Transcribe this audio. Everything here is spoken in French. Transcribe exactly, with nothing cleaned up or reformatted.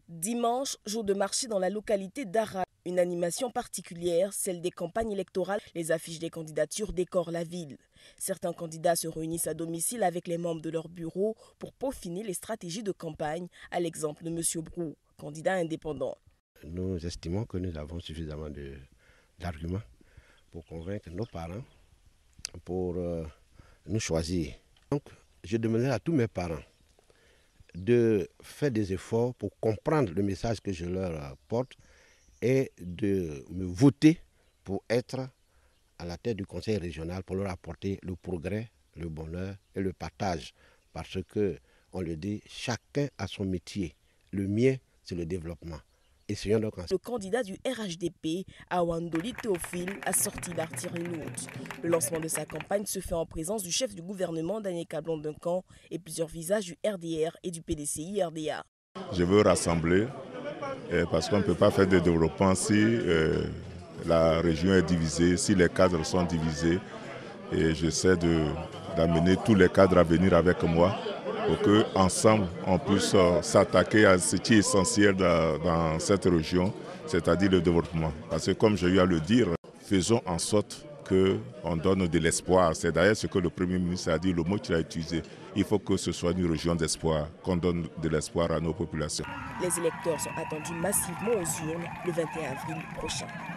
Dimanche, jour de marché dans la localité d'Ara. Une animation particulière, celle des campagnes électorales. Les affiches des candidatures décorent la ville. Certains candidats se réunissent à domicile avec les membres de leur bureau pour peaufiner les stratégies de campagne, à l'exemple de M. Brou, candidat indépendant. Nous estimons que nous avons suffisamment d'arguments pour convaincre nos parents pour euh, nous choisir. Donc, je demanderai à tous mes parents de faire des efforts pour comprendre le message que je leur porte et de me voter pour être à la tête du conseil régional pour leur apporter le progrès, le bonheur et le partage. Parce que, on le dit, chacun a son métier. Le mien, c'est le développement. Donc... Le candidat du R H D P, Awandoli Théophile, a sorti l'artillerie lourde. Le lancement de sa campagne se fait en présence du chef du gouvernement, Daniel Kablon-Duncan, et plusieurs visages du R D R et du P D C I R D A. Je veux rassembler, eh, parce qu'on ne peut pas faire de développement si euh, la région est divisée, si les cadres sont divisés. Et j'essaie d'amener tous les cadres à venir avec moi, pour qu'ensemble, on puisse s'attaquer à ce qui est essentiel dans, dans cette région, c'est-à-dire le développement. Parce que comme j'ai eu à le dire, faisons en sorte qu'on donne de l'espoir. C'est d'ailleurs ce que le Premier ministre a dit, le mot qu'il a utilisé. Il faut que ce soit une région d'espoir, qu'on donne de l'espoir à nos populations. Les électeurs sont attendus massivement aux urnes le vingt et un avril prochain.